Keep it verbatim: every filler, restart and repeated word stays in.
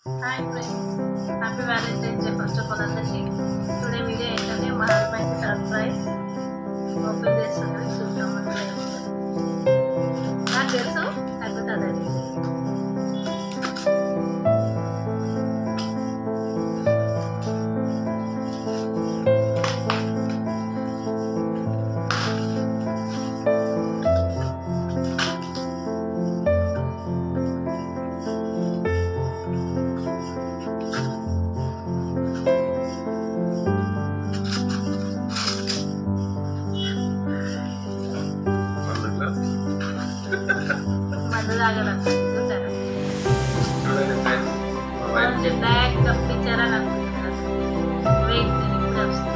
Hi friends, happy Valentine's Day first of all అందరికీ. Today video ఏంటంటే మా హస్బెండ్కి సర్ప్రైజ్ ఓపెన్ చేస్తున్నది చూద్దాం. నాకు తెలుసు తగ్గుతుంది అది. మందు తాగాలంట చూసారా, మంచి బ్యాగ్ కప్పించారని అనుకుంటున్నారు. వెయిట్ నేను ఇప్పుడు వస్తాను.